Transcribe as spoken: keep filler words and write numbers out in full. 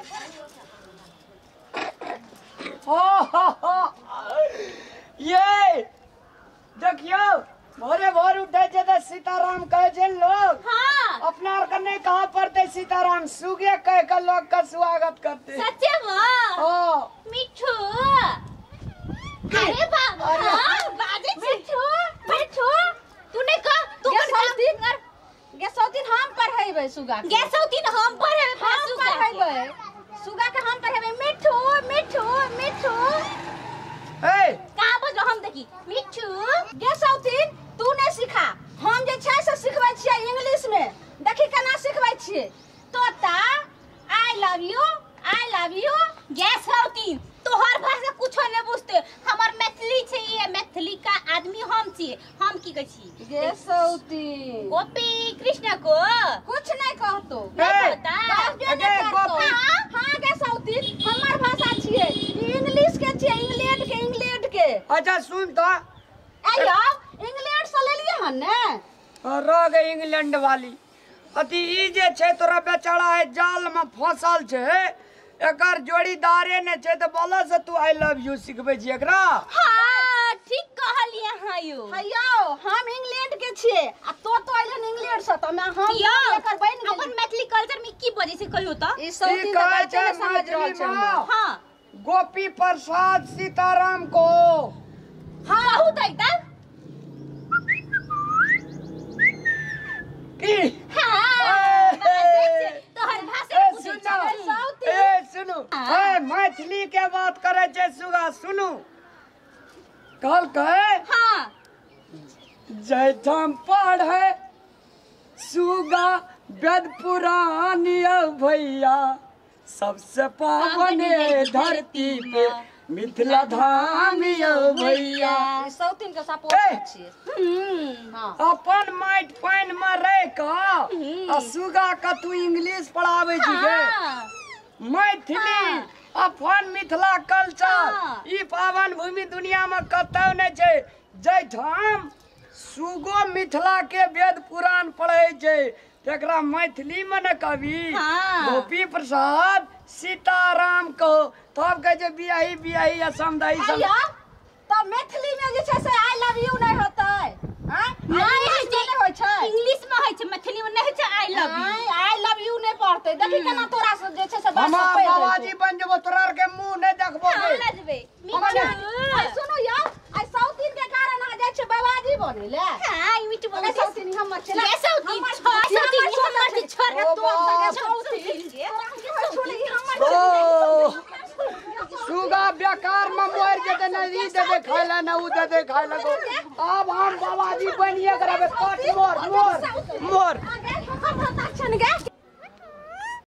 हो हो हो ये देखियो भोरे भोर उठे छे तो सीताराम कहे छे लोग। हाँ। अपना और कने कहाँ पड़ते सीताराम सुगे कह के लोग का स्वागत करते। सच्चे वो। हाँ। मिठू। अरे बाबा। हाँ, बाजे मिठू मिठू तूने कहा तू गैसौतीन गैसौतीन हम पढ़ेबे सुगा के गैसौतीन हम पढ़ेबे हम पढ़ेबे सुगा के हम पढ़ेबे मिठू मिठू मिठू। ए कहां बजो हम देखी मिठू गैसौतीन तू ने सिखा हम जे छै से सिखबै छियै इंग्लिश में देखी केना सिखबै छियै। तोता I love you I love you गैसौतीन तोहर भाषा कुछो नहीं बुझते हमर मैथिली छै ये मैथिली का आदमी हम छियै हम की कहै छी गैसौतीन गोपी कृष्ण को कुछ नहीं कहतो नहीं पता अगे गोपी हां गैसौतीन हमर भाषा छियै इंग्लिश के छियै इंग्लैंड के इंग्लैंड के। अच्छा सुन तो आयो इंग्लैंड से ले लिए हन ने रह गई इंग्लैंड वाली अति ई जे छै तोरा बेचारा है जाल में फंसल छै एकर जोड़ीदारे ने छै त बोला से तू आई लव यू सिखबै छी एकरा। हां ठीक कहलिए हां यो हयो हम इंग्लैंड के छियै आ तो तो आइलन इंग्लैंड से त मैं हम एकर बन गेली अपन मैथिली कल्चर में की बजे से कहियो त ई सौतीन के बात ने समझ रहल छै। हां गोपी प्रसाद सीताराम को हां बहुत एकदम की हां तोहर भाषा सुनो ए सुनो ए मैथिली के बात करे छै सुगा सुनु कल कहे हां जैठाम पढ़े सुगा वेद पुराण भैया सबसे पावन धरती पे मिथिला धाम भैया। सौतीन के सपोर्ट छियै हां अपन माइट पाइन में रह के आ सुगा का तू इंग्लिश पढ़ावे छी गे मैथिली अपन मिथिला कल्चर ई पावन भूमि दुनिया में कतौ नै छै जैठाम सुगो मिथिला के वेद पुराण पढ़े छै तेकरा मैथिली में न कवि गोपी प्रसाद सीताराम को तब कहे जे बियाही बियाही असमदाई सब त मैथिली में जे छै से आई लव यू नै होतै हां नहीं नै होय छै इंग्लिश में होय छै मैथिली में नहीं छै I love you I love you नै पढ़तै देखि केना तोरा से जे छै से हम बाबाजी बन जेबो तोरा के मुंह नै देखबो हम न जेबे मिठू सुनो या आई सौतीन के कारण आ जाय छै बाबाजी बने ले। हां मिठू बोले सौतीन हमर छै ये सौतीन सौतीन हमर के छोड़ के तो सौतीन छोड़ी हमर ओ सुगा बेकार में मर जेते न ई देबे खाय ला न उ देबे खाय लगो अब हम बाबाजी बनिए करबे कट मोर मोर मोर आगे हम बताछन गे